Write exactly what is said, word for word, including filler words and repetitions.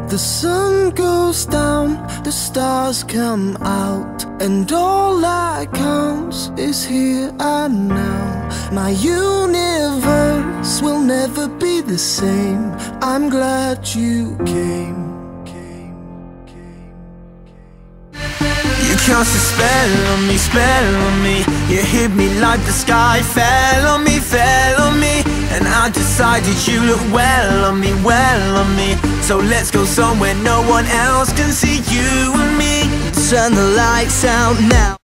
The sun goes down, the stars come out, and all that counts is here and now. My universe will never be the same. I'm glad you came. You cast a spell on me, spell on me. You hit me like the sky fell on me, fell on me. And I decided you look well on me, well on me. So let's go somewhere no one else can see you and me. Turn the lights out now.